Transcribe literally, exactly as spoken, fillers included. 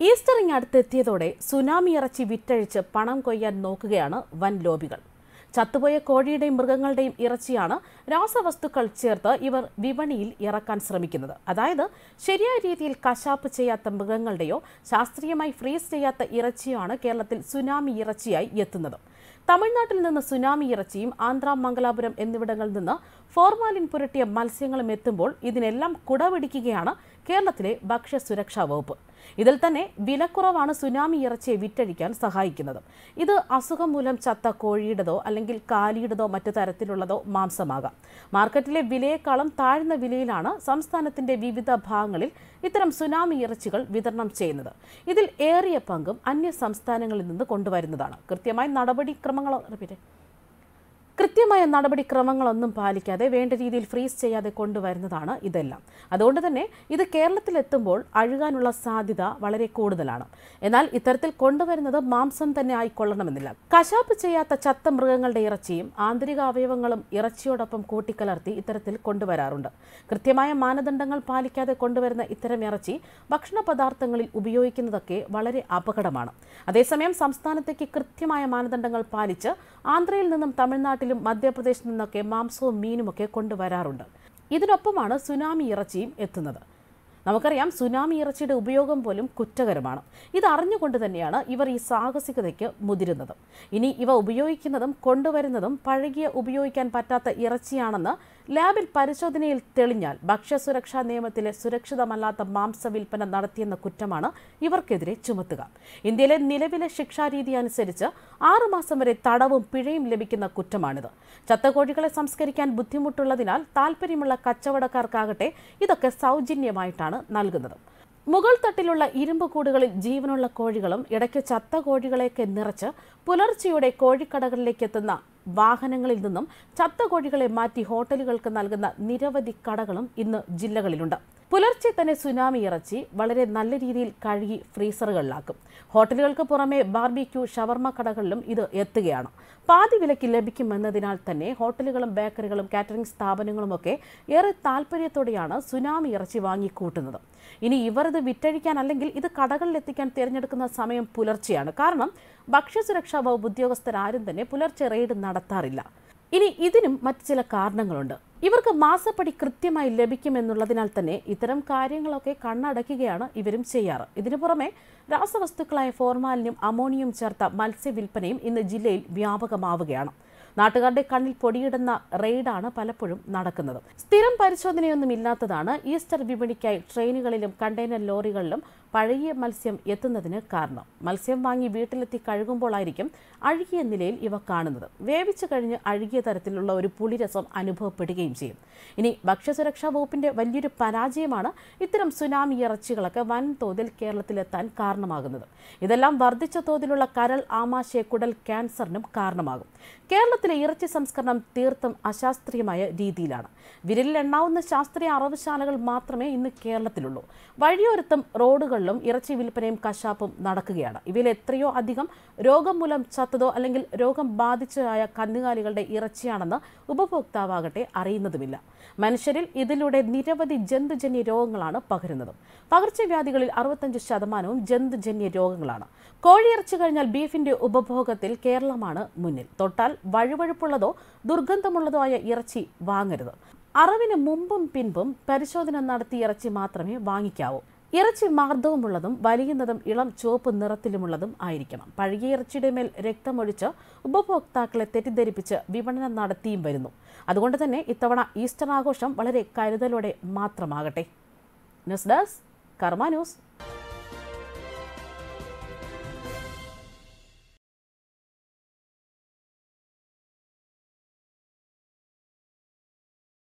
ഈസ്റ്ററിങ് അടുത്തെത്തിയതോടെ tsunami ഇറച്ചി വിറ്റഴിച്ച് പണം കൊയ്യാൻ നോക്കുകയാണ് വൻ ലോബികൾ. ചത്തുപോയ കോഴിയുടെയും മൃഗങ്ങളുടെയും ഇറച്ചിയാണ് രാസവസ്തുക്കൾ ചേർത്ത് ഇവർ വിപണിയിൽ ഇറക്കാൻ ശ്രമിക്കുന്നത്. അതായത് ശരിയായ രീതിയിൽ കശാപ്പ് ചെയ്യാത്ത മൃഗങ്ങളുടെയോ ശാസ്ത്രീയമായി ഫ്രീസ് ചെയ്യാത്ത ഇറച്ചിയാണ് കേരളത്തിൽ സുനാമി ഇറച്ചിയായി എത്തുന്നത്. തമിഴ്നാട്ടിൽ നിന്ന് സുനാമി ഇറച്ചിയും ആന്ധ്ര, മംഗലാപുരം എന്നിവിടങ്ങളിൽ നിന്ന് ഫോർമാലിൻ പുരട്ടിയ മത്സ്യങ്ങളും എത്തുമ്പോൾ ഇതിനെല്ലാം കുടപിടിക്കുകയാണ് കേരളത്തിലെ ഭക്ഷ്യസുരക്ഷാ വകുപ്പ്. ഇതിൽ തന്നെ വിലക്കുറവാണ് സുനാമി ഇറച്ചിയെ വിറ്റഴിക്കാൻ സഹായിക്കുന്നത്. ഇത് അസുഖം മൂലം ചത്ത കോഴിയുടേതോ അല്ലെങ്കിൽ കാലിയുടേതോ മറ്റു തരത്തിലുള്ളതോ മാംസമാകാം. മാർക്കറ്റിലെ വിലയേക്കാളും താഴ്ന്ന വിലയിലാണ് സംസ്ഥാനത്തിന്റെ വിവിധ ഭാഗങ്ങളിൽ ഇത്തരം സുനാമി ഇറച്ചികൾ വിതരണം ചെയ്യുന്നത്. ഇതിൽ ഏറിയ പങ്കും അന്യ സംസ്ഥാനങ്ങളിൽ നിന്ന് കൊണ്ടുവരുന്നതാണ്. കൃത്യമായ നടപടിക്രമങ്ങളോ കൃത്യമായ നടപടിക്രമങ്ങളൊന്നും പാലിക്കാതെ വേണ്ട രീതിയിൽ ഫ്രീസ് ചെയ്യാതെ കൊണ്ടുവരുന്നതാണ് ഇതെല്ലാം. അതുകൊണ്ട് തന്നെ ഇത് കേരളത്തിലെത്തുമ്പോൾ അഴുകാനുള്ള സാധ്യത വളരെ കൂടുതലാണ്. എന്നാൽ ഇത്തരത്തിൽ കൊണ്ടുവരുന്നത് മാംസം തന്നെ ആയിക്കൊള്ളണമെന്നില്ല. കശാപ്പ് ചെയ്യാത്ത ചത്ത മൃഗങ്ങളുടെ ഇറച്ചിയും ആന്തരിക അവയവങ്ങളും ഇറച്ചിയോടൊപ്പം കൂട്ടിക്കലർത്തി ഇത്തരത്തിൽ കൊണ്ടുവരാറുണ്ട്. കൃത്യമായ മാനദണ്ഡങ്ങൾ പാലിക്കാതെ കൊണ്ടുവരുന്ന ഇത്തരം ഇറച്ചി ഭക്ഷണ പദാർത്ഥങ്ങളിൽ ഉപയോഗിക്കുന്നതൊക്കെ വളരെ അപകടമാണ്. അതേസമയം സംസ്ഥാനത്തേക്ക് കൃത്യമായ മാനദണ്ഡങ്ങൾ പാലിച്ച് ആന്ധ്രയിൽ നിന്നും തമിഴ്നാട്ടിൽ മധ്യപ്രദേശിൽ നിന്നൊക്കെ മാംസവും മീനുമൊക്കെ കൊണ്ടുവരാറുണ്ട്. ഇതിനൊപ്പമാണ് സുനാമി ഇറച്ചിയും എത്തുന്നത്. നമുക്കറിയാം, സുനാമി ഇറച്ചിയുടെ ഉപയോഗം പോലും കുറ്റകരമാണ്. ഇത് അറിഞ്ഞുകൊണ്ട് തന്നെയാണ് ഇവർ ഈ സാഹസികതയ്ക്ക് മുതിരുന്നത്. ഇനി ഇവ ഉപയോഗിക്കുന്നതും കൊണ്ടുവരുന്നതും പഴകിയ ഉപയോഗിക്കാൻ പറ്റാത്ത ഇറച്ചിയാണെന്ന് ലാബിൽ പരിശോധനയിൽ തെളിഞ്ഞാൽ ഭക്ഷ്യസുരക്ഷാ നിയമത്തിലെ സുരക്ഷിതമല്ലാത്ത മാംസ വിൽപ്പന നടത്തിയെന്ന കുറ്റമാണ് ഇവർക്കെതിരെ ചുമത്തുക. ഇന്ത്യയിലെ നിലവിലെ ശിക്ഷാരീതി അനുസരിച്ച് ആറുമാസം വരെ തടവും പിഴയും ലഭിക്കുന്ന കുറ്റമാണിത്. ചത്തകോഴികളെ സംസ്കരിക്കാൻ ബുദ്ധിമുട്ടുള്ളതിനാൽ താൽപ്പര്യമുള്ള കച്ചവടക്കാർക്കാകട്ടെ ഇതൊക്കെ സൗജന്യമായിട്ടാണ് നൽകുന്നത്. മുകൾ തട്ടിലുള്ള ഇരുമ്പ് കൂടുകളിൽ ജീവനുള്ള കോഴികളും ഇടയ്ക്ക് ചത്ത കോഴികളെയൊക്കെ നിറച്ച് പുലർച്ചെയോടെ കോഴിക്കടകളിലേക്ക് എത്തുന്ന വാഹനങ്ങളിൽ നിന്നും ചത്ത കോഴികളെ മാറ്റി ഹോട്ടലുകൾക്ക് നൽകുന്ന നിരവധി കടകളും ഇന്ന് ജില്ലകളിലുണ്ട്. പുലർച്ചെ തന്നെ സുനാമി ഇറച്ചി വളരെ നല്ല രീതിയിൽ കഴുകി ഫ്രീസറുകളിലാക്കും. ഹോട്ടലുകൾക്ക് പുറമെ ബാർബിക്യൂ, ഷവർമ കടകളിലും ഇത് എത്തുകയാണ്. പാതി വിലയ്ക്ക് ലഭിക്കുമെന്നതിനാൽ തന്നെ ഹോട്ടലുകളും ബേക്കറികളും കാറ്ററിംഗ് സ്ഥാപനങ്ങളുമൊക്കെ ഏറെ താല്പര്യത്തോടെയാണ് സുനാമി ഇറച്ചി വാങ്ങിക്കൂട്ടുന്നത്. ഇനി ഇവർ ഇത് വിറ്റഴിക്കാൻ അല്ലെങ്കിൽ ഇത് കടകളിലെത്തിക്കാൻ തിരഞ്ഞെടുക്കുന്ന സമയം പുലർച്ചെയാണ്. കാരണം ഭക്ഷ്യസുരക്ഷാ വകുപ്പ് ഉദ്യോഗസ്ഥരാരും തന്നെ പുലർച്ചെ റെയ്ഡ് നടത്താറില്ല. ഇനി ഇതിനും മറ്റു ചില കാരണങ്ങളുണ്ട്. ഇവർക്ക് മാസപ്പടി കൃത്യമായി ലഭിക്കുമെന്നുള്ളതിനാൽ തന്നെ ഇത്തരം കാര്യങ്ങളൊക്കെ കണ്ണടയ്ക്കുകയാണ് ഇവരും ചെയ്യാറ്. ഇതിനു പുറമെ രാസവസ്തുക്കളായ ഫോർമാലിനും അമോണിയം ചേർത്ത മത്സ്യവിൽപ്പനയും ഇന്ന് ജില്ലയിൽ വ്യാപകമാവുകയാണ്. നാട്ടുകാരുടെ കണ്ണിൽ പൊടിയിടുന്ന റെയ്ഡാണ് പലപ്പോഴും നടക്കുന്നത്. സ്ഥിരം പരിശോധനയൊന്നും ഇല്ലാത്തതാണ് ഈസ്റ്റർ വിപണിക്കായി ട്രെയിനുകളിലും കണ്ടെയ്നർ ലോറികളിലും പഴകിയ മത്സ്യം എത്തുന്നതിന് കാരണം. മത്സ്യം വാങ്ങി വീട്ടിലെത്തി കഴുകുമ്പോഴായിരിക്കും അഴുകിയ നിലയിൽ ഇവ കാണുന്നത്. വേവിച്ചു കഴിഞ്ഞ് അഴുകിയ തരത്തിലുള്ള ഒരു പുളിരസം അനുഭവപ്പെടുകയും ചെയ്യും. ഇനി ഭക്ഷ്യസുരക്ഷാ വകുപ്പിന്റെ വലിയൊരു പരാജയമാണ് ഇത്തരം സുനാമി ഇറച്ചികളൊക്കെ വൻതോതിൽ കേരളത്തിലെത്താൻ കാരണമാകുന്നത്. ഇതെല്ലാം വർദ്ധിച്ച തോതിലുള്ള കരൾ, ആമാശയ, കുടൽ ക്യാൻസറിനും കാരണമാകും. കേരളത്തിലെ ഇറച്ചി സംസ്കരണം തീർത്തും അശാസ്ത്രീയമായ രീതിയിലാണ്. വിരലിൽ എണ്ണാവുന്ന ശാസ്ത്രീയ അറവുശാലകൾ മാത്രമേ ഇന്ന് കേരളത്തിലുള്ളൂ. വഴിയോരത്തും റോഡുകളിലും ഇറച്ചി വിൽപ്പനയും കശാപ്പും നടക്കുകയാണ്. ഇവയിൽ എത്രയോ അധികം രോഗം മൂലം ചത്തതോ അല്ലെങ്കിൽ രോഗം ബാധിച്ചതായ കന്നുകാലികളുടെ ഇറച്ചിയാണെന്ന് ഉപഭോക്താവാകട്ടെ അറിയുന്നതുമില്ല. മനുഷ്യരിൽ ഇതിലൂടെ നിരവധി ജന്തുജന്യ രോഗങ്ങളാണ് പകരുന്നത്. പകർച്ചവ്യാധികളിൽ അറുപത്തഞ്ച് ശതമാനവും ജന്തുജന്യ രോഗങ്ങളാണ്. കോഴിയിറച്ചി കഴിഞ്ഞാൽ ബീഫിന്റെ ഉപഭോഗത്തിൽ കേരളമാണ് മുന്നിൽ. തൊട്ടാൽ വഴുവഴുപ്പുള്ളതോ ദുർഗന്ധമുള്ളതോ ആയ ഇറച്ചി വാങ്ങരുത്. അറവിന് മുമ്പും പിൻപും പരിശോധന നടത്തിയ ഇറച്ചി മാത്രമേ വാങ്ങിക്കാവൂ. ഇറച്ചി മാർദ്ദവുമുള്ളതും വലിയുന്നതും ഇളം ചുവപ്പ് നിറത്തിലുമുള്ളതും ആയിരിക്കണം. പഴകിയ ഇറച്ചിയുടെ മേൽ രക്തമൊഴിച്ച് ഉപഭോക്താക്കളെ തെറ്റിദ്ധരിപ്പിച്ച് വിപണനം നടത്തിയും വരുന്നു. അതുകൊണ്ട് തന്നെ ഇത്തവണ ഈസ്റ്റർ ആഘോഷം വളരെ കരുതലോടെ മാത്രമാകട്ടെ. News desk Karma news.